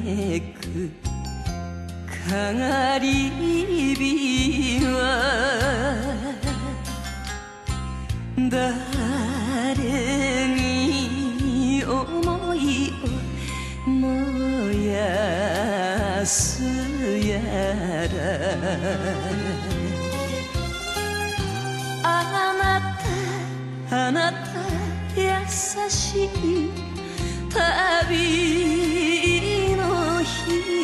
めくかがり火は誰に思いを燃やすやらあなた優しい旅の人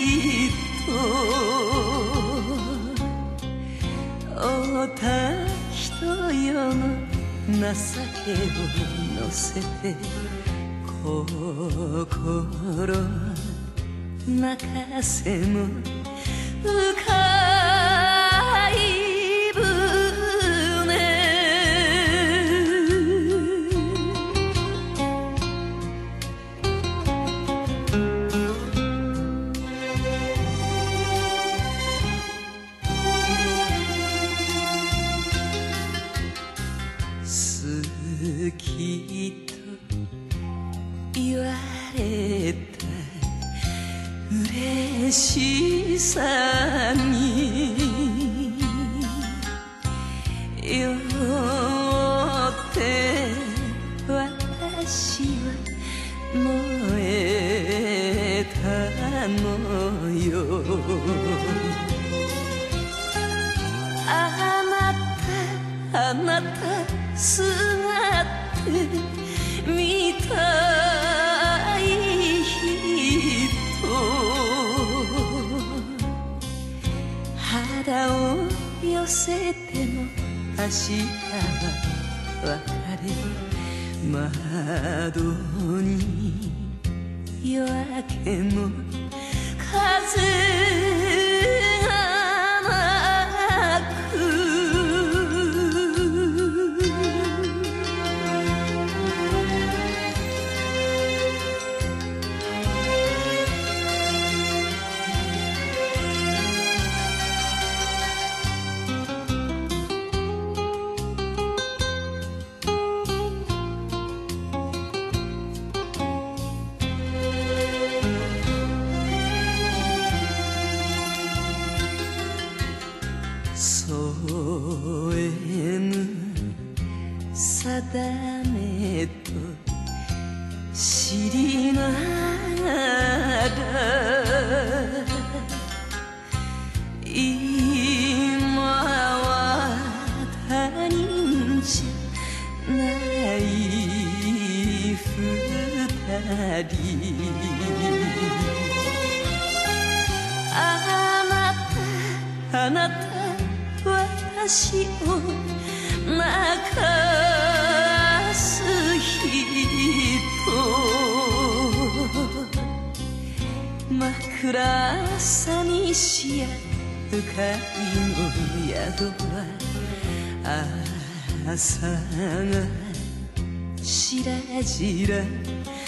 おたひとよの情けを乗せて心泣かせも深い好きと言われた嬉しさに酔って私は燃えたのよあなたすがってみたい人肌を寄せても明日は別れ窓に夜明けの風添えぬ定めと知りながら今は他人じゃない二人あなた私を泣かす人枕寂しや深いの宿は朝がしらじら